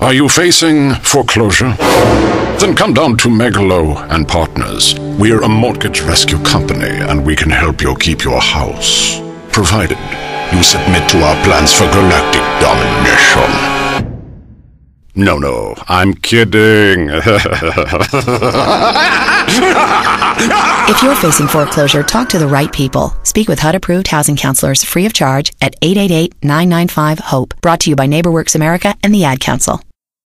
Are you facing foreclosure? Then come down to Megalo and Partners. We're a mortgage rescue company, and we can help you keep your house, provided you submit to our plans for galactic domination. No, I'm kidding. If you're facing foreclosure, talk to the right people. Speak with HUD-approved housing counselors free of charge at 888-995-HOPE. Brought to you by NeighborWorks America and the Ad Council.